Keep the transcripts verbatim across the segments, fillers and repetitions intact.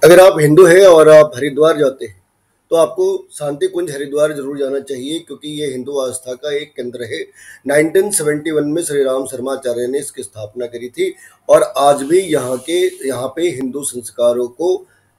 अगर आप हिंदू हैं और आप हरिद्वार जाते हैं तो आपको शांति कुंज हरिद्वार जरूर जाना चाहिए, क्योंकि ये हिंदू आस्था का एक केंद्र है। नाइनटीन सेवेंटी वन में श्री राम शर्माचार्य ने इसकी स्थापना करी थी और आज भी यहाँ के यहाँ पे हिंदू संस्कारों को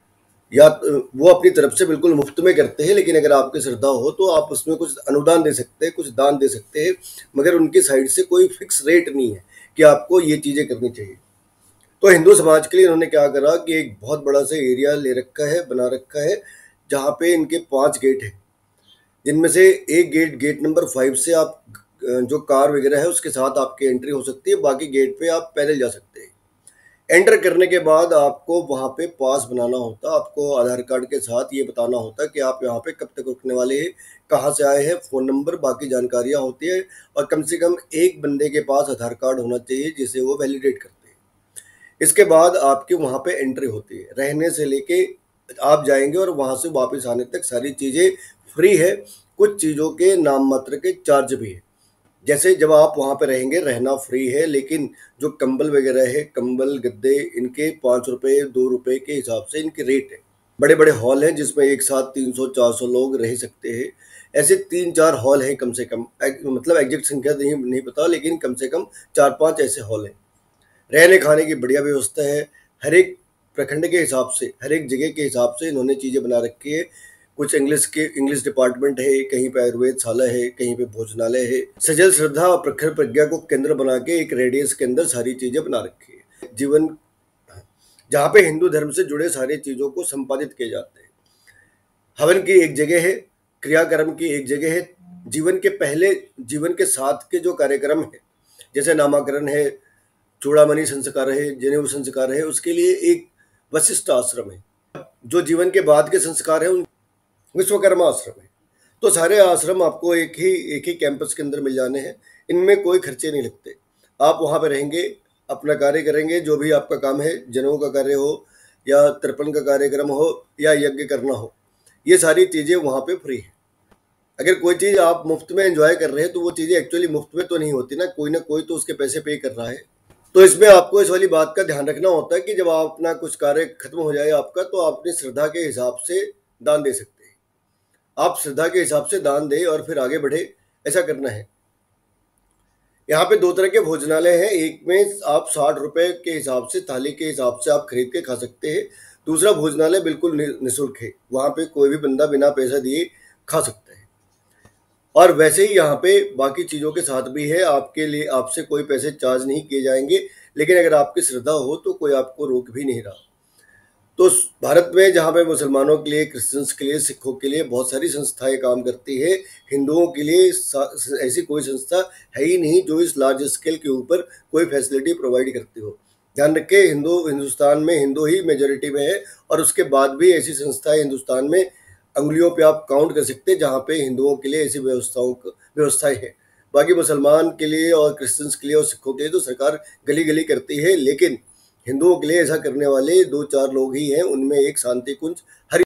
या वो अपनी तरफ से बिल्कुल मुफ्त में करते हैं, लेकिन अगर आपकी श्रद्धा हो तो आप उसमें कुछ अनुदान दे सकते हैं, कुछ दान दे सकते हैं, मगर उनकी साइड से कोई फिक्स रेट नहीं है कि आपको ये चीज़ें करनी चाहिए। तो हिंदू समाज के लिए इन्होंने क्या करा कि एक बहुत बड़ा सा एरिया ले रखा है, बना रखा है, जहाँ पे इनके पांच गेट हैं, जिनमें से एक गेट गेट नंबर फाइव से आप जो कार वगैरह है उसके साथ आपकी एंट्री हो सकती है, बाकी गेट पे आप पैदल जा सकते हैं। एंटर करने के बाद आपको वहाँ पे पास बनाना होता, आपको आधार कार्ड के साथ ये बताना होता कि आप यहाँ पे कब तक रुकने वाले हैं, कहाँ से आए हैं, फ़ोन नंबर, बाकी जानकारियाँ होती है, और कम से कम एक बंदे के पास आधार कार्ड होना चाहिए जिसे वो वैलिडेट करते हैं। इसके बाद आपकी वहाँ पे एंट्री होती है, रहने से लेके आप जाएंगे और वहाँ से वापस आने तक सारी चीज़ें फ्री है। कुछ चीज़ों के नाम मात्र के चार्ज भी है, जैसे जब आप वहाँ पे रहेंगे रहना फ्री है, लेकिन जो कंबल वगैरह है, कंबल गद्दे, इनके पाँच रुपये दो रुपये के हिसाब से इनके रेट है। बड़े बड़े हॉल हैं जिसमें एक साथ तीन सौ चार सौ लोग रह सकते हैं। ऐसे तीन चार हॉल हैं कम से कम, एक, मतलब एग्जैक्ट संख्या नहीं नहीं पता, लेकिन कम से कम चार पांच ऐसे हॉल हैं। रहने खाने की बढ़िया व्यवस्था है। हर एक प्रखंड के हिसाब से, हर एक जगह के हिसाब से इन्होंने चीज़ें बना रखी है। कुछ इंग्लिश के इंग्लिश डिपार्टमेंट है, कहीं पे आयुर्वेदशाला है, कहीं पे भोजनालय है। सजल श्रद्धा और प्रखर प्रज्ञा को केंद्र बना के एक रेडियस के अंदर सारी चीज़ें बना रखी है। जीवन जहाँ पे हिंदू धर्म से जुड़े सारी चीज़ों को संपादित किए जाते हैं। हवन की एक जगह है, क्रियाक्रम की एक जगह है, जीवन के पहले जीवन के साथ के जो कार्यक्रम है, जैसे नामाकरण है, चूड़ामणि संस्कार है, जनेऊ संस्कार है, उसके लिए एक वशिष्ठ आश्रम है। जो जीवन के बाद के संस्कार है उन विश्वकर्मा आश्रम है। तो सारे आश्रम आपको एक ही एक ही कैंपस के अंदर मिल जाने हैं। इनमें कोई खर्चे नहीं लगते। आप वहाँ पे रहेंगे, अपना कार्य करेंगे, जो भी आपका काम है, जनेऊ का कार्य हो या तर्पण का कार्यक्रम हो या यज्ञ करना हो, ये सारी चीज़ें वहाँ पे फ्री है। अगर कोई चीज़ आप मुफ्त में एंजॉय कर रहे हैं तो वो चीज़ें एक्चुअली मुफ्त में तो नहीं होती ना, कोई ना कोई तो उसके पैसे पे कर रहा है। तो इसमें आपको इस वाली बात का ध्यान रखना होता है कि जब आप अपना कुछ कार्य खत्म हो जाए आपका, तो आप अपनी श्रद्धा के हिसाब से दान दे सकते हैं। आप श्रद्धा के हिसाब से दान दें और फिर आगे बढ़े, ऐसा करना है। यहाँ पे दो तरह के भोजनालय हैं। एक में आप साठ रुपए के हिसाब से, थाली के हिसाब से आप खरीद के खा सकते हैं। दूसरा भोजनालय बिल्कुल निःशुल्क है, वहाँ पे कोई भी बंदा बिना पैसा दिए खा सकता है। और वैसे ही यहाँ पे बाकी चीज़ों के साथ भी है, आपके लिए आपसे कोई पैसे चार्ज नहीं किए जाएंगे, लेकिन अगर आपकी श्रद्धा हो तो कोई आपको रोक भी नहीं रहा। तो भारत में जहाँ पे मुसलमानों के लिए, क्रिश्चियंस के लिए, सिखों के लिए बहुत सारी संस्थाएं काम करती है, हिंदुओं के लिए ऐसी कोई संस्था है ही नहीं जो इस लार्ज स्केल के ऊपर कोई फैसिलिटी प्रोवाइड करती हो। ध्यान रखें, हिंदू हिंदुस्तान में हिंदू ही मेजोरिटी में है, और उसके बाद भी ऐसी संस्थाएं हिंदुस्तान में अंगुलियों पे आप काउंट कर सकते हैं जहाँ पे हिंदुओं के लिए ऐसी व्यवस्थाओं व्यवस्थाएं हैं। बाकी मुसलमान के लिए और क्रिश्चियंस के लिए और सिखों के लिए तो सरकार गली गली करती है, लेकिन हिंदुओं के लिए ऐसा करने वाले दो चार लोग ही हैं, उनमें एक शांति कुंज हरि